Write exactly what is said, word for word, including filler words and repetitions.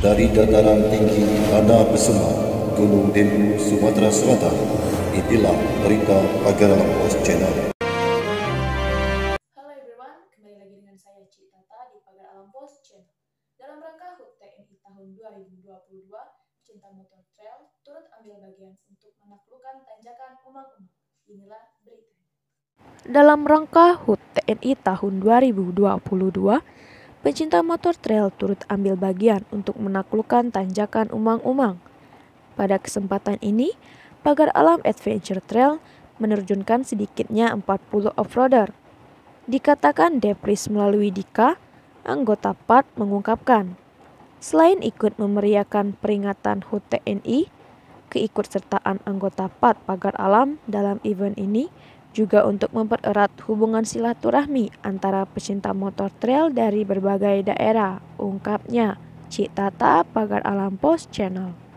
Dari dataran tinggi Tanah Besuma, Gunung Dempu, Sumatera Selatan, inilah berita Pagar Alam Pos Channel. Halo everyone, kembali lagi dengan saya Cik Tata di Pagar Alam Pos Channel. Dalam rangka H U T T N I tahun dua ribu dua puluh dua, pecinta motor trail turut ambil bagian untuk menaklukkan tanjakan umang-umang. Inilah beritanya. Dalam rangka H U T T N I tahun dua ribu dua puluh dua, pecinta motor trail turut ambil bagian untuk menaklukkan tanjakan umang-umang. Pada kesempatan ini, Pagar Alam Adventure Trail menerjunkan sedikitnya empat puluh off-roader. Dikatakan Depris melalui Dika, anggota P A T mengungkapkan, selain ikut memeriahkan peringatan H U T T N I, keikutsertaan anggota P A T Pagar Alam dalam event ini juga untuk mempererat hubungan silaturahmi antara pecinta motor trail dari berbagai daerah, ungkapnya Cik Tata, Pagar Alam Pos Channel.